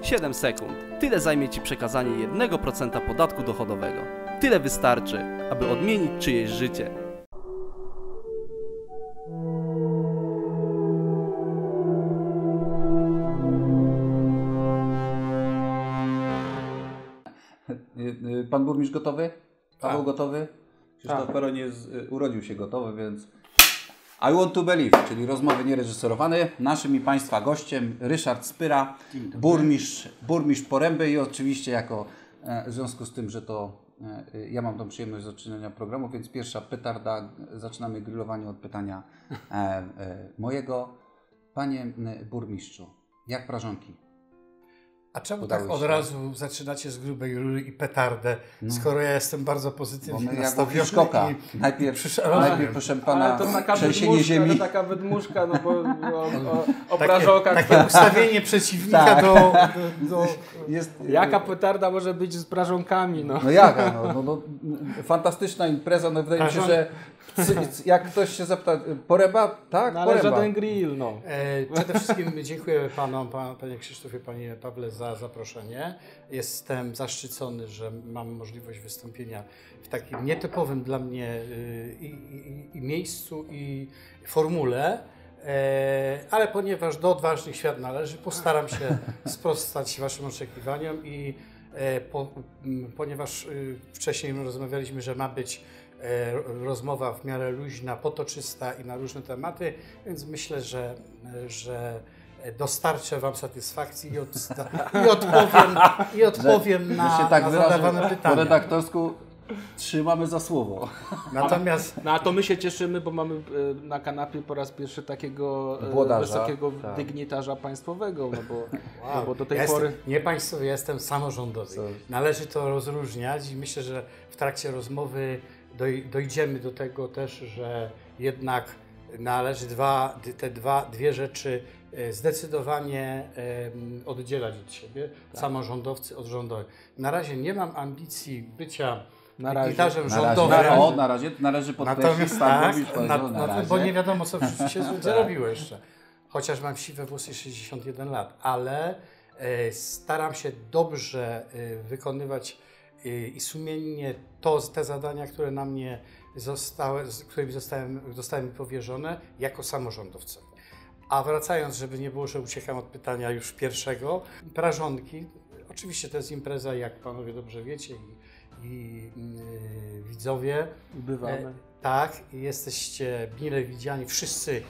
7 sekund. Tyle zajmie Ci przekazanie 1% podatku dochodowego. Tyle wystarczy, aby odmienić czyjeś życie. Pan burmistrz gotowy? Paweł gotowy? Krzysztof Tak. Peron urodził się gotowy, więc I want to believe, czyli rozmowy niereżyserowane. Naszym i Państwa gościem Ryszard Spyra, burmistrz Poręby i oczywiście w związku z tym, że to ja mam tą przyjemność zaczynania programu, więc pierwsza petarda, zaczynamy grillowanie od pytania mojego. Panie burmistrzu, jak prażonki? A czemu Udało tak od się. razu zaczynacie z grubej rury i petardę, skoro ja jestem bardzo pozytywnie Jak nastawiony Łokiszkoka. i Najpierw, proszę Ale pana, to taka trzęsienie ziemi. wydmuszka, to taka wydmuszka, no bo o prażokach. takie ustawienie przeciwnika Tak. do Jest, Jaka petarda może być z prażonkami, no? No jaka? Fantastyczna impreza. No wydaje mi się, że jak ktoś się zapyta, Poręba? Tak, No ale Poręba. żaden grill, no. Przede wszystkim dziękuję panie Krzysztofie, panie Pawle za zaproszenie. Jestem zaszczycony, że mam możliwość wystąpienia w takim nietypowym dla mnie i miejscu, i formule. Ale ponieważ do odważnych świat należy, postaram się sprostać Waszym oczekiwaniom i ponieważ wcześniej rozmawialiśmy, że ma być rozmowa w miarę luźna, potoczysta i na różne tematy, więc myślę, że dostarczę Wam satysfakcji i odpowiem na zadawane Po pytania. redaktorsku trzymamy za słowo. Natomiast No a to my się cieszymy, bo mamy na kanapie po raz pierwszy takiego Włodarza, wysokiego tak. dygnitarza państwowego, no bo do tej ja pory... jestem, nie państwowy, ja jestem samorządowy. Należy to rozróżniać i myślę, że w trakcie rozmowy dojdziemy do tego też, że jednak należy dwie rzeczy zdecydowanie oddzielać od siebie, samorządowcy od rządowych. Na razie nie mam ambicji bycia dygnitarzem rządowym. Na razie należy podkreślić, pan burmistrz powiedział, na razie. Bo nie wiadomo, co w przyszłości się zrobiło jeszcze. Chociaż mam siwe włosy, 61 lat, ale staram się dobrze wykonywać i sumiennie te zadania, które na mnie którymi zostały mi powierzone jako samorządowcowi. A wracając, żeby nie było, że uciekam od pytania już pierwszego, prażonki, oczywiście to jest impreza, jak panowie dobrze wiecie i widzowie. Bywamy. Tak, jesteście mile widziani, wszyscy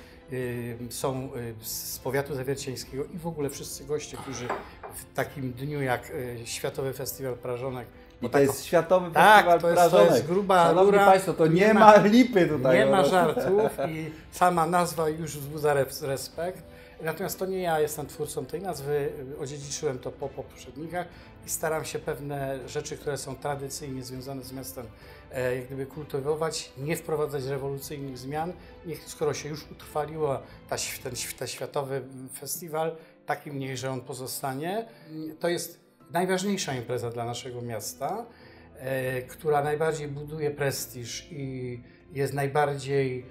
są z powiatu zawierciańskiego i w ogóle wszyscy goście, którzy w takim dniu jak Światowy Festiwal Prażonek. I to jest Światowy Tak, Festiwal to jest Prażonek. gruba Szanowni rura. Państwo, to nie ma lipy tutaj. Nie ma żartów i sama nazwa już wzbudza respekt. Natomiast to nie ja jestem twórcą tej nazwy, odziedziczyłem to po poprzednikach i staram się pewne rzeczy, które są tradycyjnie związane z miastem, jak gdyby kultywować, nie wprowadzać rewolucyjnych zmian. Skoro się już utrwaliło ten światowy festiwal, takim niechże on pozostanie. To jest najważniejsza impreza dla naszego miasta, która najbardziej buduje prestiż i jest najbardziej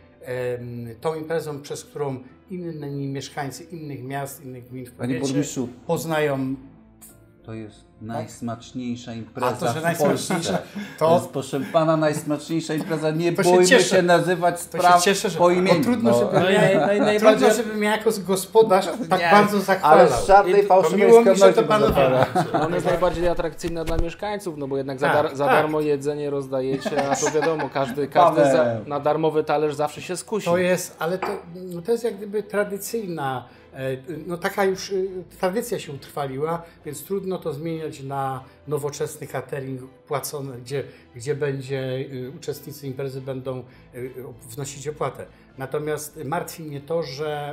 tą imprezą, przez którą inni mieszkańcy innych miast, innych gmin w Panie powiecie burmistrzu, poznają. to jest najsmaczniejsza impreza A to, że w najsmaczniejsza, Polsce. To jest, proszę pana, najsmaczniejsza impreza. Nie To się bójmy cieszę. się nazywać To spraw się cieszę, że po imieniu. trudno, żebym ja jako gospodarz tak Nie, bardzo ale zachwalał. z żadnej To fałszywej miło mi, że skromności to panowie pozwala. robicie. Ona jest najbardziej atrakcyjna dla mieszkańców, no bo jednak Tak, za tak. darmo jedzenie rozdajecie, a to wiadomo, każdy Paweł. na darmowy talerz zawsze się skusi. To jest, ale to jest jak gdyby tradycyjna, no taka już tradycja się utrwaliła, więc trudno to zmieniać na nowoczesny catering płacony, gdzie uczestnicy imprezy będą wnosić opłatę. Natomiast martwi mnie to, że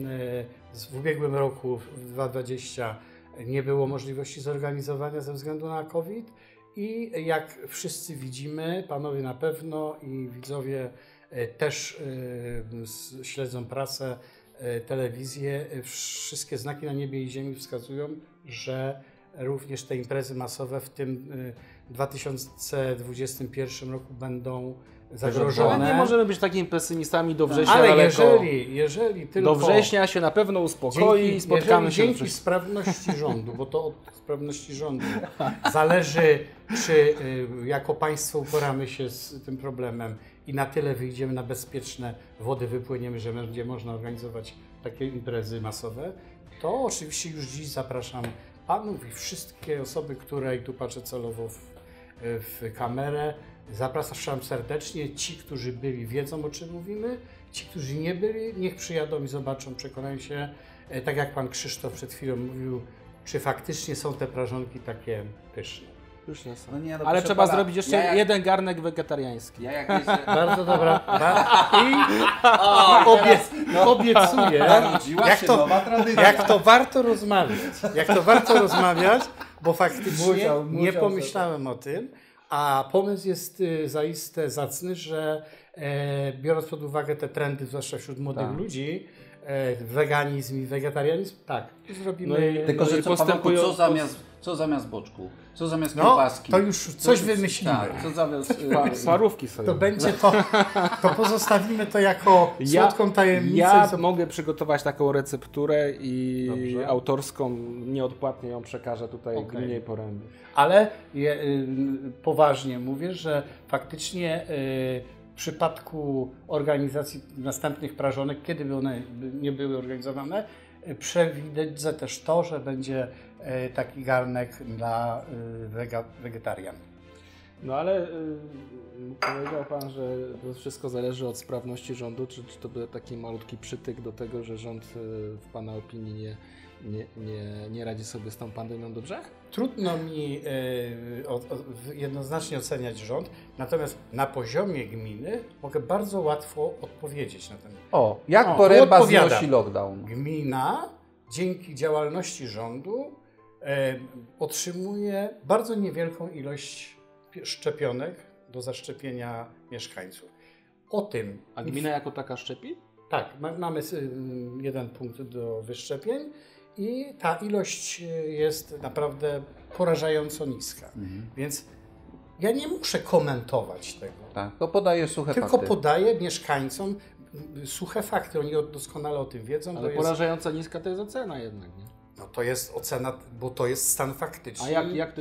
w ubiegłym roku, w 2020, nie było możliwości zorganizowania ze względu na COVID i jak wszyscy widzimy, panowie na pewno i widzowie też śledzą prasę, telewizję, wszystkie znaki na niebie i ziemi wskazują, że również te imprezy masowe w tym 2021 roku będą zagrożone. Ale nie możemy być takimi pesymistami do września Ale daleko. jeżeli tylko... Do września się na pewno uspokoi i spotkamy się. Dzięki sprawności rządu, bo to od sprawności rządu zależy, czy jako państwo uporamy się z tym problemem i na tyle wyjdziemy na bezpieczne wody, wypłyniemy, że będzie można organizować takie imprezy masowe, to oczywiście już dziś zapraszam panów i wszystkie osoby, które, i tu patrzę celowo w kamerę, zapraszam serdecznie. Ci, którzy byli, wiedzą, o czym mówimy. Ci, którzy nie byli, niech przyjadą i zobaczą, przekonają się, tak jak pan Krzysztof przed chwilą mówił, czy faktycznie są te prażonki takie pyszne. Pyszne są. No nie, no Ale proszę trzeba pana, zrobić jeszcze jeden garnek wegetariański. Ja jak jeżdżę... Bardzo dobra. I obiecuję, jak to warto rozmawiać, bo faktycznie nie pomyślałem o tym, a pomysł jest zaiste zacny, że biorąc pod uwagę te trendy, zwłaszcza wśród młodych ludzi, weganizm i wegetarianizm, tak, zrobimy... Tylko, że co, Pawełku, co zamiast boczku? Co zamiast kiełbaski? To już coś wymyślimy. Tak, co zamiast... Parówki sobie. To będzie to pozostawimy to jako słodką tajemnicę. Ja mogę przygotować taką recepturę i autorską, nieodpłatnie ją przekażę tutaj gminie Poręby. Ale poważnie mówię, że faktycznie w przypadku organizacji następnych prażonek, kiedy by one nie były organizowane, przewidzę też to, że będzie taki garnek dla wegetarian. No ale powiedział Pan, że to wszystko zależy od sprawności rządu. Czy to był taki malutki przytyk do tego, że rząd w Pana opinii nie radzi sobie z tą pandemią dobrze? Trudno mi jednoznacznie oceniać rząd, natomiast na poziomie gminy mogę bardzo łatwo odpowiedzieć na ten. Jak Poręba znosi lockdown? Gmina dzięki działalności rządu otrzymuje bardzo niewielką ilość szczepionek do zaszczepienia mieszkańców. O tym... A gmina jako taka szczepi? Tak, mamy jeden punkt do wyszczepień i ta ilość jest naprawdę porażająco niska. Więc ja nie muszę komentować tego. Tak, to podaję suche fakty. Tylko podaję mieszkańcom suche fakty. Oni doskonale o tym wiedzą. Ale porażająco niska to jest ocena jednak, nie? No to jest ocena, bo to jest stan faktyczny.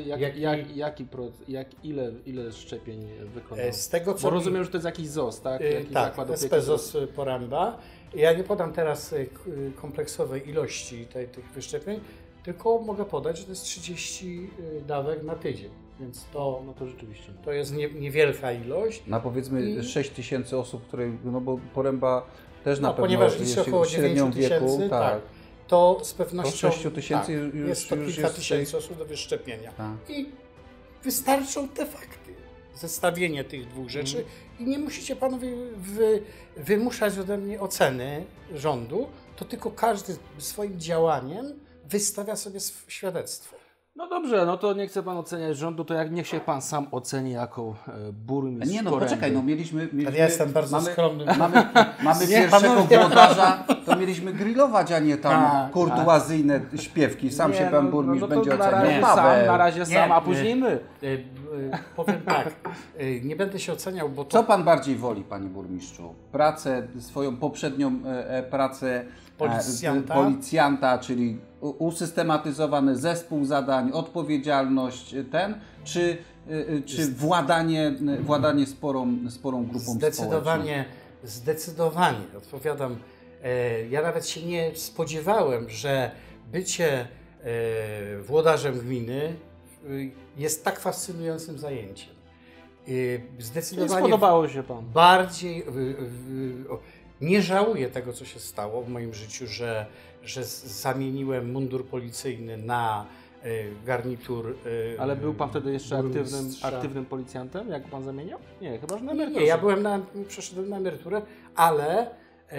A ile szczepień wykonał? Z tego, co bo rozumiem, że to jest jakiś ZOS, tak? Tak, SP ZOS Poręba. Ja nie podam teraz kompleksowej ilości tych wyszczepień, tylko mogę podać, że to jest 30 dawek na tydzień. Więc to rzeczywiście. To jest niewielka ilość. Na powiedzmy 6 tysięcy osób, które, no bo Poręba też na pewno ponieważ liczy około 9 tysięcy, tak. To z pewnością 6 tysięcy już jest to kilka tysięcy osób do wyszczepienia. I wystarczą te fakty, zestawienie tych dwóch rzeczy i nie musicie panowie wymuszać ode mnie oceny rządu, to tylko każdy swoim działaniem wystawia sobie świadectwo. No dobrze, no to nie chce Pan oceniać rządu, to niech się Pan sam oceni jako burmistrz Nie, no Poręby. Poczekaj, no mieliśmy Ale ja jestem bardzo skromny. Mamy pierwszego włodarza, to mieliśmy grillować, a nie tam kurtuazyjne śpiewki. Sam się Pan burmistrz będzie oceniał. Na razie sam, a później my. Powiem tak, nie będę się oceniał, bo to... Co Pan bardziej woli, Panie Burmistrzu? Pracę, swoją poprzednią pracę policjanta, czyli usystematyzowany zespół zadań, odpowiedzialność czy władanie sporą grupą społeczną? Zdecydowanie, odpowiadam. Ja nawet się nie spodziewałem, że bycie włodarzem gminy jest tak fascynującym zajęciem. Zdecydowanie spodobało się Panu. Bardziej nie żałuję tego, co się stało w moim życiu, że zamieniłem mundur policyjny na garnitur. Ale był Pan wtedy jeszcze aktywnym policjantem, jak Pan zamieniał? Nie, chyba że na emeryturze. Nie, ja przeszedłem na emeryturę, ale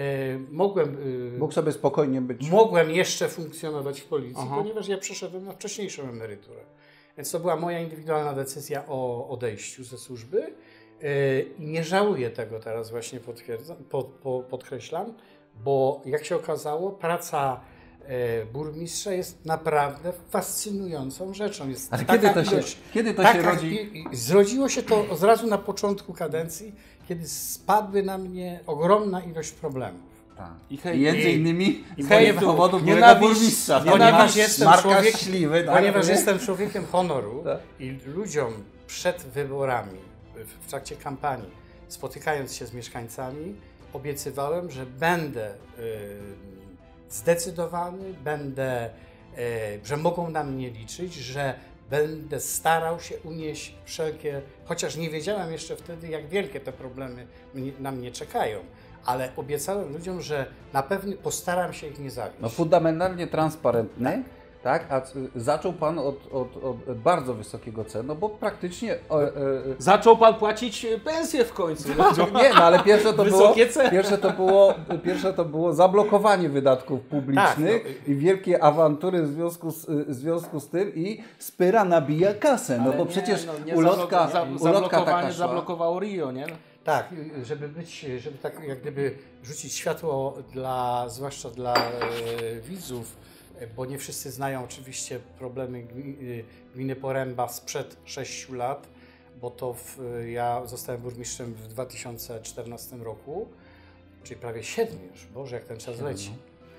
mógł sobie spokojnie być. Mogłem jeszcze funkcjonować w policji, ponieważ ja przeszedłem na wcześniejszą emeryturę. Więc to była moja indywidualna decyzja o odejściu ze służby i nie żałuję tego teraz właśnie podkreślam, bo jak się okazało, praca burmistrza jest naprawdę fascynującą rzeczą. Jest ale kiedy to się rodzi? Zrodziło się to od razu na początku kadencji, kiedy spadły na mnie ogromna ilość problemów. Tak. I hejt. I między innymi hejt, z powodów nienawiść, byłego burmistrza. Ponieważ jestem Marka człowiekiem, Śliwy, tak, ponieważ nie? jestem człowiekiem honoru Tak. i ludziom przed wyborami, w trakcie kampanii, spotykając się z mieszkańcami, obiecywałem, że będę zdecydowany, że mogą na mnie liczyć, że będę starał się unieść wszelkie, chociaż nie wiedziałem jeszcze wtedy, jak wielkie te problemy na mnie czekają, ale obiecałem ludziom, że na pewno postaram się ich nie zawieść. No fundamentalnie transparentny, tak? A zaczął Pan od bardzo wysokiego cenu, no bo praktycznie... Zaczął pan płacić pensję w końcu. Nie, no ale Wysokie ceny. pierwsze to było zablokowanie wydatków publicznych Tak, i wielkie awantury w związku z tym i Spyra nabija kasę, no bo przecież ulotka taka szła. Zablokowało Rio, nie? Tak, żeby tak jak gdyby rzucić światło zwłaszcza dla widzów, bo nie wszyscy znają oczywiście problemy gminy Poręba sprzed 6 lat, bo ja zostałem burmistrzem w 2014 roku, czyli prawie 7 już, Boże, jak ten czas leci.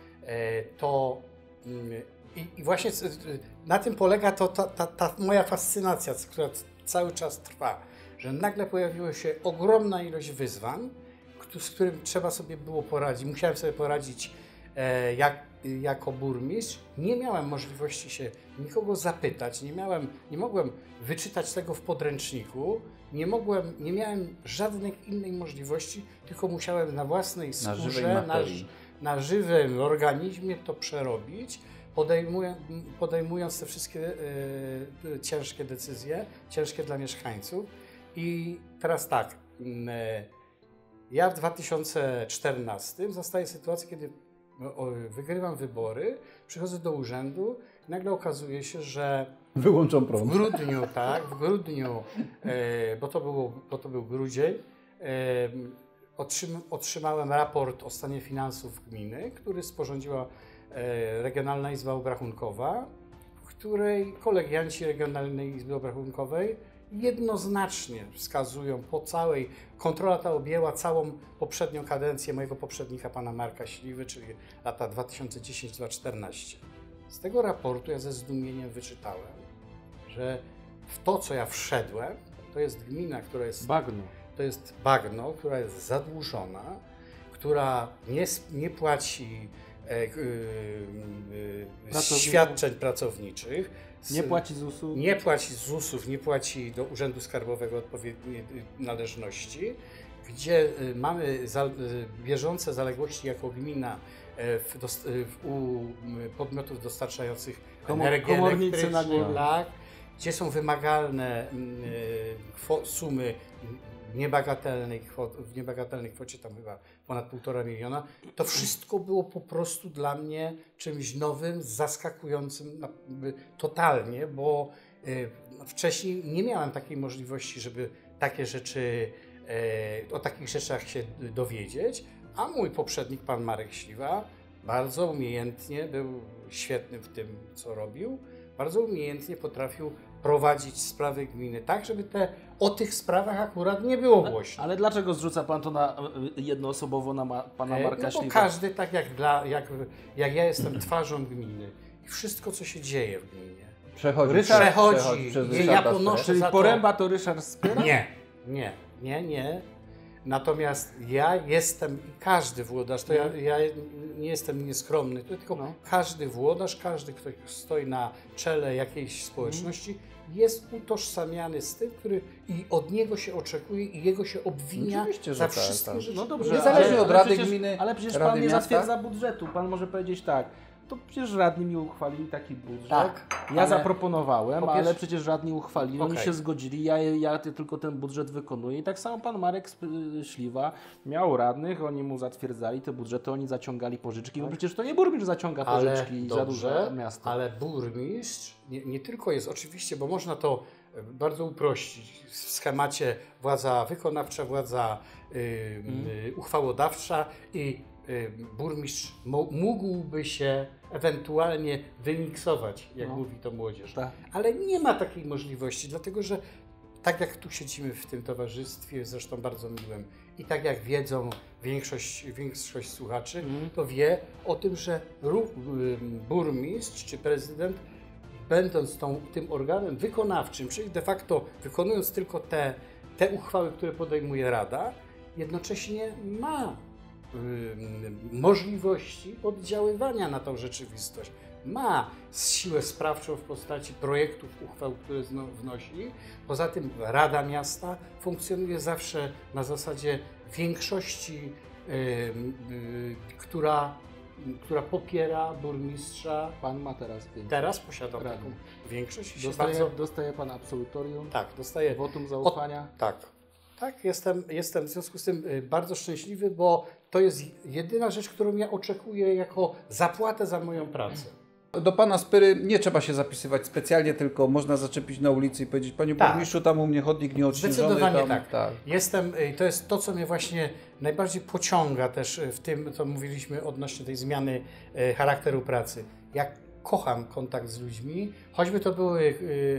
I właśnie na tym polega ta moja fascynacja, która cały czas trwa, że nagle pojawiła się ogromna ilość wyzwań, z którym trzeba sobie było poradzić. Musiałem sobie poradzić jako burmistrz. Nie miałem możliwości się nikogo zapytać, nie mogłem wyczytać tego w podręczniku, nie miałem żadnej innej możliwości, tylko musiałem na własnej skórze, na żywym organizmie to przerobić, podejmując te wszystkie ciężkie decyzje, ciężkie dla mieszkańców. I teraz tak, ja w 2014 zastaję sytuację, kiedy wygrywam wybory, przychodzę do urzędu i nagle okazuje się, że Wyłączą prąd. w grudniu, bo to był grudzień, otrzymałem raport o stanie finansów gminy, który sporządziła Regionalna Izba Obrachunkowa, w której kolegianci Regionalnej Izby Obrachunkowej jednoznacznie wskazują kontrola ta objęła całą poprzednią kadencję mojego poprzednika, pana Marka Śliwy, czyli lata 2010-2014. Z tego raportu ja ze zdumieniem wyczytałem, że w to, co ja wszedłem, to jest gmina, która jest... Bagno. To jest bagno, która jest zadłużona, która nie płaci świadczeń pracowniczych. Nie płaci ZUS-u. Nie płaci ZUS-ów, nie płaci do Urzędu Skarbowego odpowiedniej należności, gdzie mamy bieżące zaległości jako gmina u podmiotów dostarczających energię elektryczną, tak, gdzie są wymagalne sumy w niebagatelnej kwocie, tam chyba ponad 1,5 miliona. To wszystko było po prostu dla mnie czymś nowym, zaskakującym totalnie, bo wcześniej nie miałem takiej możliwości, żeby o takich rzeczach się dowiedzieć, a mój poprzednik, pan Marek Śliwa, bardzo umiejętnie, był świetny w tym, co robił, bardzo umiejętnie potrafił prowadzić sprawy gminy tak, żeby o tych sprawach akurat nie było głośno. Ale dlaczego zrzuca pan to jednoosobowo na pana Marka Śliwę? Bo każdy, tak jak ja jestem twarzą gminy i wszystko, co się dzieje w gminie, przechodzi przez ja ponoszę Czyli za to... Poręba to Ryszard Spyra? Nie. Natomiast ja jestem i każdy włodarz, to ja nie jestem nieskromny, tylko każdy włodarz, każdy, kto stoi na czele jakiejś społeczności, jest utożsamiany z tym, który i od niego się oczekuje i jego się obwinia za wszystkie rzeczy. No dobrze, niezależnie od Rady Gminy. Ale przecież pan nie zatwierdza budżetu. Pan może powiedzieć tak, to przecież radni mi uchwalili taki budżet. Tak, ja zaproponowałem, ale pierwsze... przecież radni uchwalili, oni się zgodzili, ja tylko ten budżet wykonuję. I tak samo pan Marek Śliwa miał radnych, oni mu zatwierdzali te budżety, oni zaciągali pożyczki, bo przecież to nie burmistrz zaciąga pożyczki i zadłuża miasto. Ale burmistrz nie tylko jest oczywiście, bo można to bardzo uprościć w schemacie władza wykonawcza, władza uchwałodawcza i burmistrz mógłby się ewentualnie wymiksować, jak mówi to młodzież. Tak. Ale nie ma takiej możliwości, dlatego że tak jak tu siedzimy w tym towarzystwie, zresztą bardzo miłym, i tak jak wiedzą większość słuchaczy, to wie o tym, że burmistrz czy prezydent, będąc tym organem wykonawczym, czyli de facto wykonując tylko te uchwały, które podejmuje Rada, jednocześnie ma możliwości oddziaływania na tą rzeczywistość. Ma siłę sprawczą w postaci projektów, uchwał, które wnosi. Poza tym Rada Miasta funkcjonuje zawsze na zasadzie większości, która popiera burmistrza. Pan ma teraz większość. Teraz posiada taką większość. Dostaje pan absolutorium? Tak, dostaje wotum zaufania? Tak, jestem w związku z tym bardzo szczęśliwy, bo to jest jedyna rzecz, którą ja oczekuję jako zapłatę za moją pracę. Do pana Spyry nie trzeba się zapisywać specjalnie, tylko można zaczepić na ulicy i powiedzieć: panie burmistrzu, tam u mnie chodnik nieodśnieżony. Zdecydowanie tak. To jest to, co mnie właśnie najbardziej pociąga też w tym, co mówiliśmy odnośnie tej zmiany charakteru pracy. Jak kocham kontakt z ludźmi, choćby to były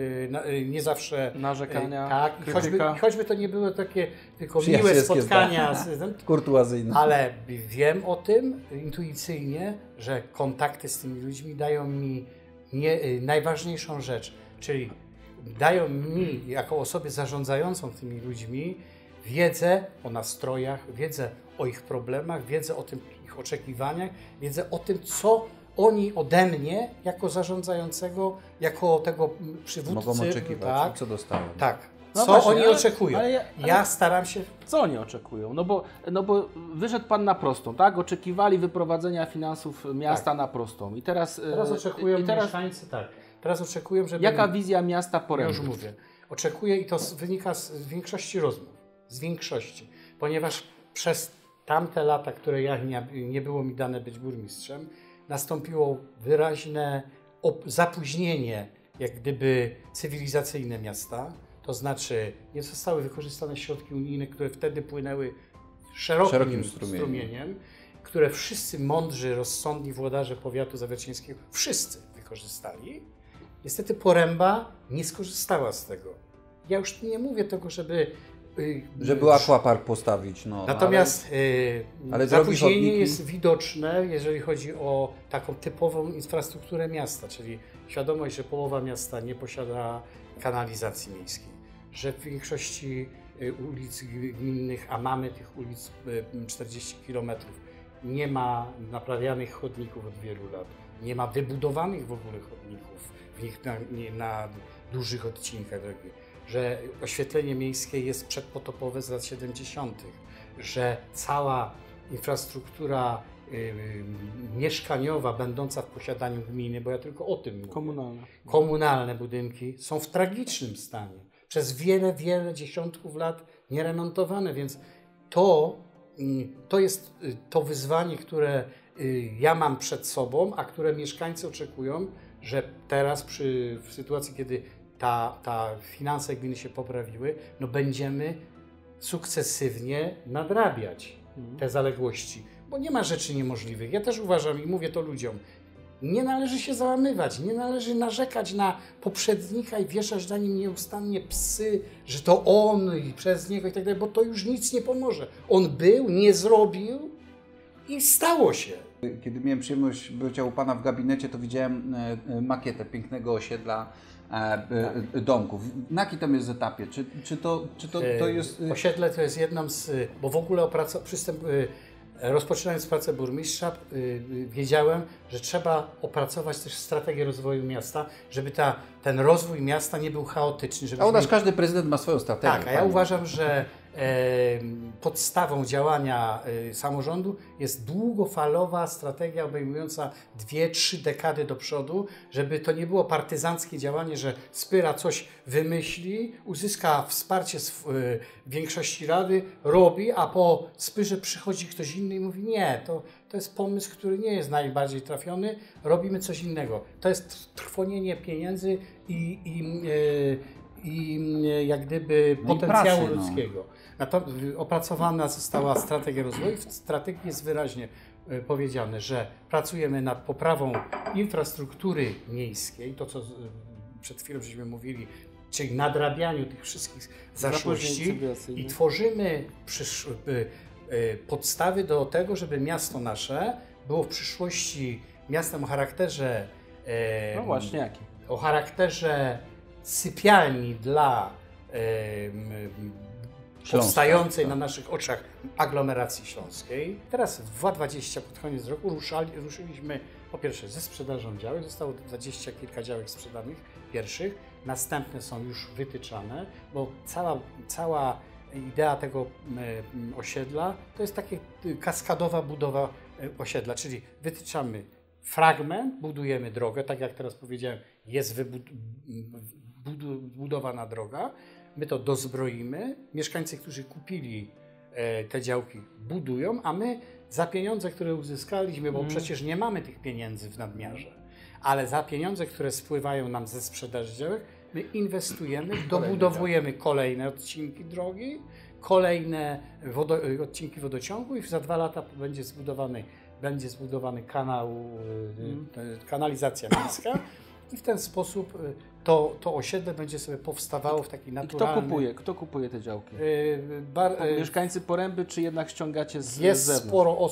nie zawsze narzekania, choćby to nie były takie tylko miłe spotkania, kurtuazyjne. Ale wiem o tym intuicyjnie, że kontakty z tymi ludźmi dają mi najważniejszą rzecz, czyli dają mi jako osobie zarządzającą tymi ludźmi wiedzę o nastrojach, wiedzę o ich problemach, wiedzę o tym ich oczekiwaniach, wiedzę o tym, co oni ode mnie, jako zarządzającego, jako tego przywódcy, mogą oczekiwać, co dostałem. Tak. No co właśnie, oni oczekują? Ja staram się... Co oni oczekują? No bo wyszedł pan na prostą, tak? Oczekiwali wyprowadzenia finansów miasta na prostą. I teraz oczekują mieszkańcy, Teraz oczekują, żeby... Jaka wizja miasta Poręby? Już mówię. Oczekuję i to wynika z większości rozmów. Z większości. Ponieważ przez tamte lata, które nie było mi dane być burmistrzem, nastąpiło wyraźne zapóźnienie, jak gdyby cywilizacyjne miasta, to znaczy nie zostały wykorzystane środki unijne, które wtedy płynęły szerokim strumieniem, które wszyscy mądrzy, rozsądni włodarze powiatu zawiercińskiego wszyscy wykorzystali. Niestety Poręba nie skorzystała z tego. Ja już nie mówię tego, żeby aquapark postawić. Natomiast ale zapóźnienie jest widoczne, jeżeli chodzi o taką typową infrastrukturę miasta, czyli świadomość, że połowa miasta nie posiada kanalizacji miejskiej, że w większości ulic gminnych, a mamy tych ulic 40 km, nie ma naprawianych chodników od wielu lat, nie ma wybudowanych w ogóle chodników w nich na dużych odcinkach drogi, że oświetlenie miejskie jest przedpotopowe z lat 70., że cała infrastruktura mieszkaniowa będąca w posiadaniu gminy, bo ja tylko o tym mówię, komunalne budynki są w tragicznym stanie. Przez wiele dziesiątków lat nieremontowane, więc to jest to wyzwanie, które ja mam przed sobą, a które mieszkańcy oczekują, że teraz w sytuacji, kiedy finanse gminy się poprawiły, będziemy sukcesywnie nadrabiać te zaległości, bo nie ma rzeczy niemożliwych. Ja też uważam i mówię to ludziom, nie należy się załamywać, nie należy narzekać na poprzednika i wieszać na nim nieustannie psy, że to on i przez niego i tak dalej, bo to już nic nie pomoże. On był, nie zrobił i stało się. Kiedy miałem przyjemność bycia u pana w gabinecie, to widziałem makietę pięknego osiedla domków. Na jakim tam jest etapie? Czy to jest... Osiedle to jest jedną z... Bo w ogóle rozpoczynając pracę burmistrza, wiedziałem, że trzeba opracować też strategię rozwoju miasta, żeby ten rozwój miasta nie był chaotyczny. A u nas każdy prezydent ma swoją strategię. Tak, a ja uważam, że podstawą działania samorządu jest długofalowa strategia obejmująca 2-3 dekady do przodu, żeby to nie było partyzanckie działanie, że Spyra coś wymyśli, uzyska wsparcie z większości rady, robi, a po Spyrze przychodzi ktoś inny i mówi: nie, to jest pomysł, który nie jest najbardziej trafiony, robimy coś innego. To jest trwonienie pieniędzy i jak gdyby potencjału ludzkiego. Opracowana została strategia rozwoju. W strategii jest wyraźnie powiedziane, że pracujemy nad poprawą infrastruktury miejskiej, to co przed chwilą żeśmy mówili, czyli nadrabianiu tych wszystkich zaszłości cywilizacyjne. i tworzymy podstawy do tego, żeby miasto nasze było w przyszłości miastem o charakterze No właśnie, jaki? o charakterze sypialni dla powstającej na naszych oczach aglomeracji śląskiej. Teraz w 2020 pod koniec roku ruszyliśmy po pierwsze ze sprzedażą działek, zostało 20 kilka działek sprzedanych pierwszych, następne są już wytyczane, bo cała idea tego osiedla to jest taka kaskadowa budowa osiedla, czyli wytyczamy fragment, budujemy drogę, tak jak teraz powiedziałem, jest budowana droga, my to dozbroimy, mieszkańcy, którzy kupili te działki budują, a my za pieniądze, które uzyskaliśmy, bo przecież nie mamy tych pieniędzy w nadmiarze, ale za pieniądze, które spływają nam ze sprzedaży działek, my inwestujemy, dobudowujemy kolejne odcinki drogi, kolejne odcinki wodociągu i za 2 lata będzie zbudowany kanalizacja miejska i w ten sposób to osiedle będzie sobie powstawało w taki naturalny... Kto kupuje te działki? Mieszkańcy Poręby, czy jednak ściągacie z zewnątrz?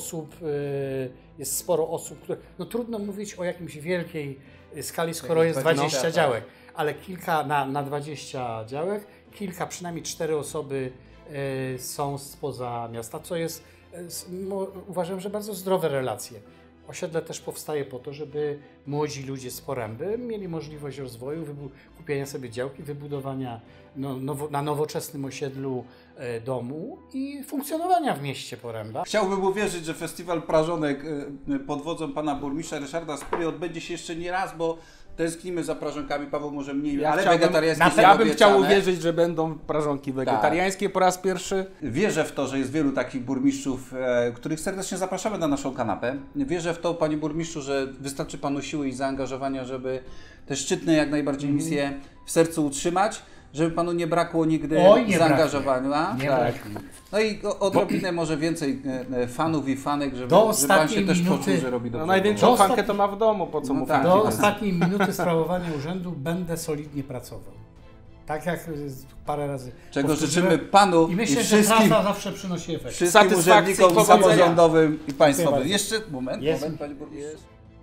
Jest sporo osób, które... No trudno mówić o jakimś wielkiej skali, skoro jest 20 działek, ale kilka na 20 działek, przynajmniej 4 osoby są spoza miasta, co jest, uważam, że bardzo zdrowe relacje. Osiedle też powstaje po to, żeby młodzi ludzie z Poręby mieli możliwość rozwoju, kupienia sobie działki, wybudowania na nowoczesnym osiedlu domu i funkcjonowania w mieście Poręba. Chciałbym uwierzyć, że festiwal Prażonek pod wodzą pana burmistrza Ryszarda Spyry odbędzie się jeszcze nie raz, bo tęsknimy za prażonkami. Paweł może mniej, ale wegetariańskie są Ja bym chciał obiecane. uwierzyć, że będą prażonki wegetariańskie po raz pierwszy. Wierzę w to, że jest wielu takich burmistrzów, których serdecznie zapraszamy na naszą kanapę. Wierzę w to, panie burmistrzu, że wystarczy panu siły i zaangażowania, żeby te szczytne jak najbardziej misje w sercu utrzymać, żeby panu nie brakło nigdy zaangażowania. No i odrobinę może więcej fanów i fanek, żeby pan się też poczuł, że robi dobrze. Największą fankę to ma w domu, po co mu fanki? Do ostatniej minuty sprawowania urzędu będę solidnie pracował. Tak jak parę razy czego życzymy panu i myślę, wszystkim, że praca zawsze przynosi efekt. wszystkim urzędnikom samorządowym i państwowym. Jeszcze moment, panie burmistrzu.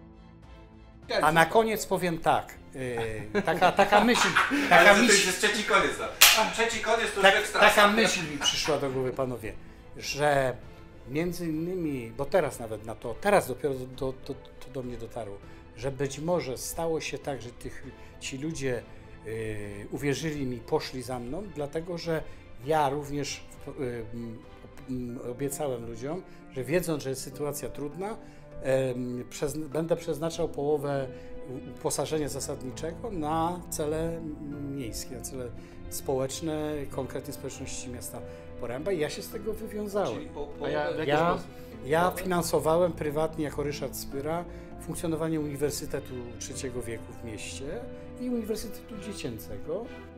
A na koniec powiem tak, taka myśl, To jest trzeci koniec. Trzeci koniec to już ekstra. taka myśl mi przyszła do głowy, panowie, że między innymi, bo teraz dopiero to do mnie dotarło, że być może stało się tak, że ci ludzie uwierzyli mi, poszli za mną, dlatego że ja również obiecałem ludziom, że wiedząc, że jest sytuacja trudna, będę przeznaczał połowę uposażenia zasadniczego na cele miejskie, na cele społeczne, konkretnie społeczności miasta Poręba i ja się z tego wywiązałem. Ja finansowałem prywatnie jako Ryszard Spyra funkcjonowanie Uniwersytetu Trzeciego Wieku w mieście i Uniwersytetu Dziecięcego